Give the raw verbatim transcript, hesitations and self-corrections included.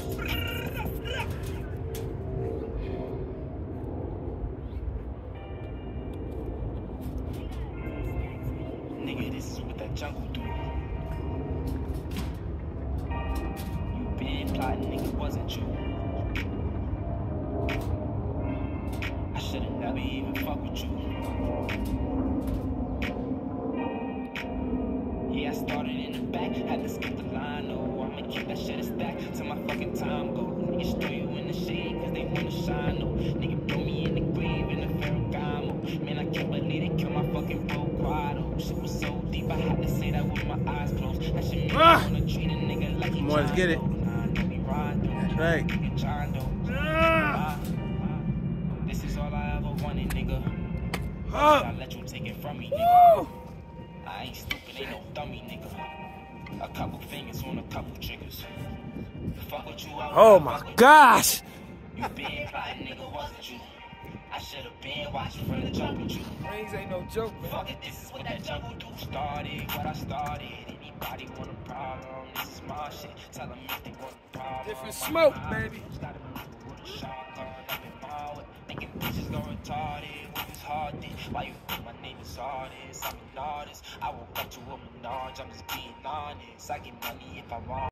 Nigga, this is what that jungle do. You been plotting, nigga, wasn't you? I should've never even fuck with you. Yeah, I started in the back, had to skip the line. Oh, I'ma keep that shit a stack till my fucking time go. Niggas throw you in the shade cause they wanna shine. Oh, nigga, throw me in the grave in the Ferragamo. Man, I can't believe they killed my fucking bro Quado. Shit was so deep, I had to say that with my eyes closed. That shit made me wanna treat a nigga like he Come on, let's get it. That's right. Ah. This is all I ever wanted, nigga. I let you take it from me, nigga. I ain't stupid, ain't no dummy, nigga. A couple fingers on a couple triggers. Fuck with you, oh my gosh! You been plotting, nigga, wasn't you? I should've been watching from the jungle with you. Ringz ain't no joke, man. Fuck it, this is what that jungle do. Started what I started. Anybody want a problem? This is my shit. Tell them if they want a problem. Different smoke, baby. Making bitches go retarded with this hard thing. Why you think my name is artist? I'm an artist. I woke up to a menage. I'm just being honest. I get money if I want.